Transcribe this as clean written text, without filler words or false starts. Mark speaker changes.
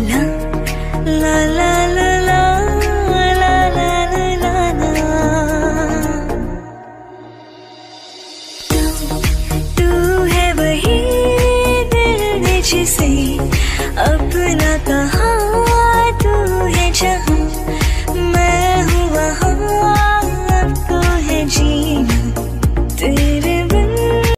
Speaker 1: ला ला ला ला ला ला ला ला ला। तू है वही दिल ने जिसे